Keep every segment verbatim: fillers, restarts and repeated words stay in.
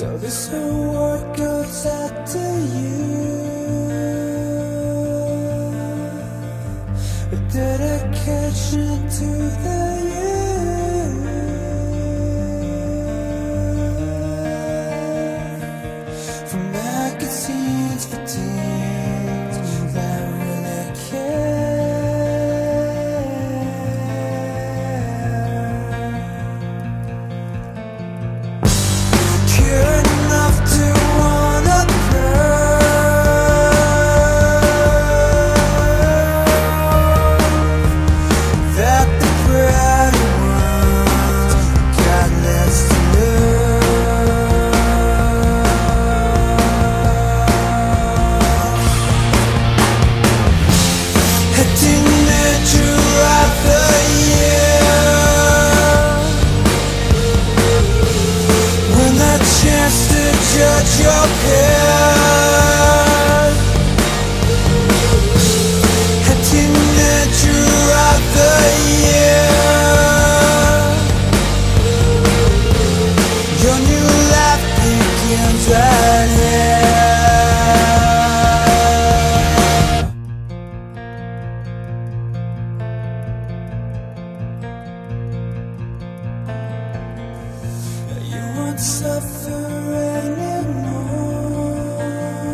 So this award goes out to you, a dedication to the youth, from magazines for teens that really care, care enough to wanna prove that the proud ones got less to lose. Heading there throughout the year, when that chance to judge your peers, heading there throughout the year, your new life begins right here. You won't suffer anymore.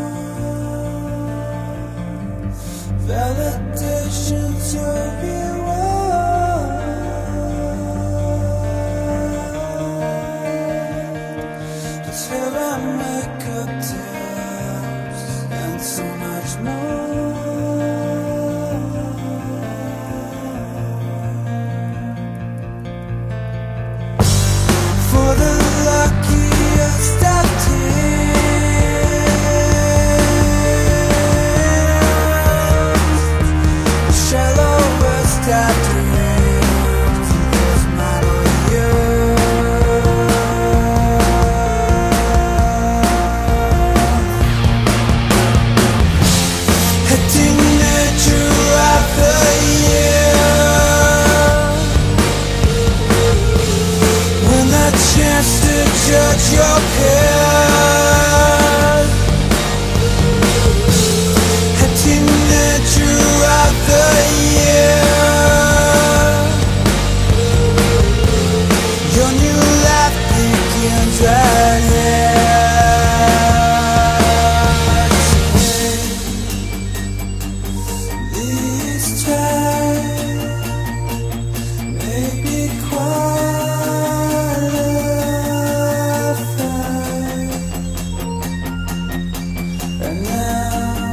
Validation's your reward. Cause here I make up deals and so much more. For the luckiest of tears, shallowest of dreams, this model year. Heading there throughout the year, when that chance to judge your peers, heading there throughout the year, your new life begins right here. This time may be qualified, and now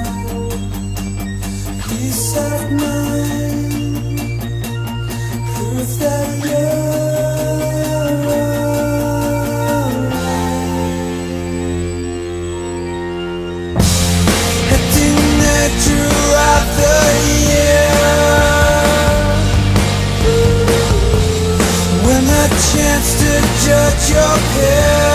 peace of mind, proof that you're alright. Heading there throughout the year, when the chance to judge your peers,